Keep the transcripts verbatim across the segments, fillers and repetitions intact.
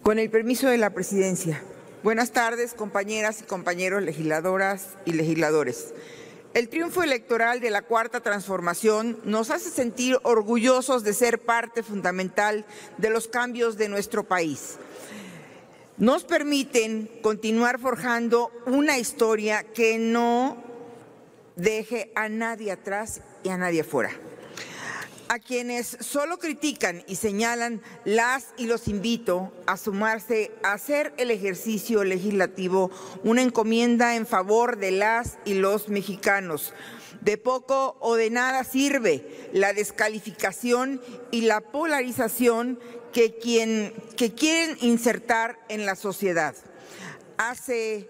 Con el permiso de la presidencia. Buenas tardes, compañeras y compañeros legisladoras y legisladores. El triunfo electoral de la Cuarta Transformación nos hace sentir orgullosos de ser parte fundamental de los cambios de nuestro país. Nos permiten continuar forjando una historia que no deje a nadie atrás y a nadie afuera. A quienes solo critican y señalan, las y los invito a sumarse a hacer el ejercicio legislativo una encomienda en favor de las y los mexicanos. De poco o de nada sirve la descalificación y la polarización que, quien, que quieren insertar en la sociedad. Hace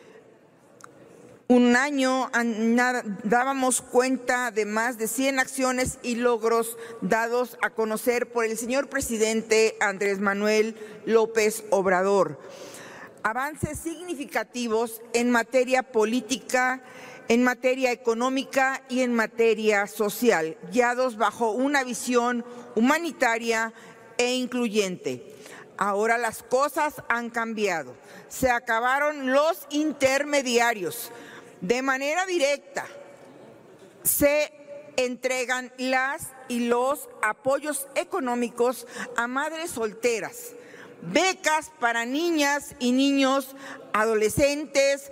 un año dábamos cuenta de más de cien acciones y logros dados a conocer por el señor presidente Andrés Manuel López Obrador. Avances significativos en materia política, en materia económica y en materia social, guiados bajo una visión humanitaria e incluyente. Ahora las cosas han cambiado. Se acabaron los intermediarios. De manera directa se entregan las y los apoyos económicos a madres solteras, becas para niñas y niños adolescentes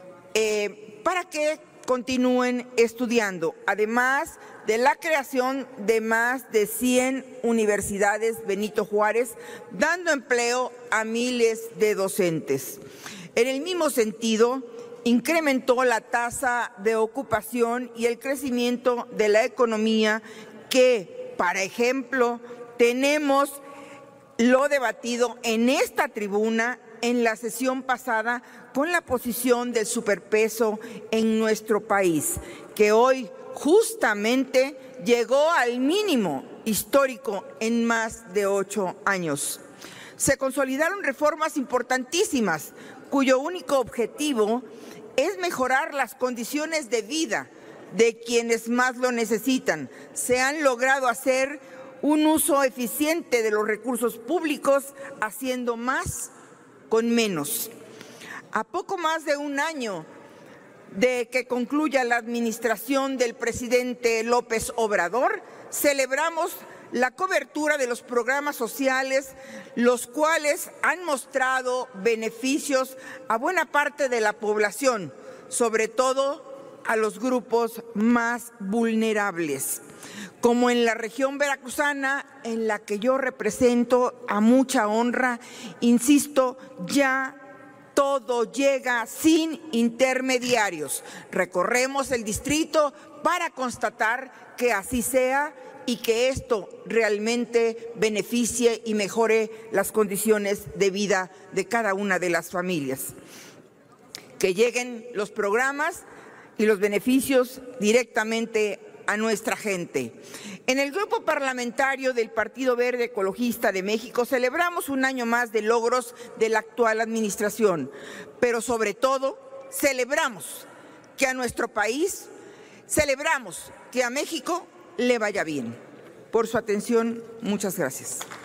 eh, para que continúen estudiando, además de la creación de más de cien universidades Benito Juárez, dando empleo a miles de docentes. En el mismo sentido, incrementó la tasa de ocupación y el crecimiento de la economía que, para ejemplo, tenemos lo debatido en esta tribuna en la sesión pasada con la posición del superpeso en nuestro país, que hoy justamente llegó al mínimo histórico en más de ocho años. Se consolidaron reformas importantísimas cuyo único objetivo es mejorar las condiciones de vida de quienes más lo necesitan. Se han logrado hacer un uso eficiente de los recursos públicos, haciendo más con menos. A poco más de un año de que concluya la administración del presidente López Obrador, celebramos la cobertura de los programas sociales, los cuales han mostrado beneficios a buena parte de la población, sobre todo a los grupos más vulnerables, como en la región veracruzana, en la que yo represento a mucha honra. Insisto, ya todo llega sin intermediarios. Recorremos el distrito para constatar que así sea y que esto realmente beneficie y mejore las condiciones de vida de cada una de las familias. Que lleguen los programas y los beneficios directamente a nuestra gente. En el grupo parlamentario del Partido Verde Ecologista de México celebramos un año más de logros de la actual administración, pero sobre todo celebramos que a nuestro país, celebramos que a México le vaya bien. Por su atención, muchas gracias.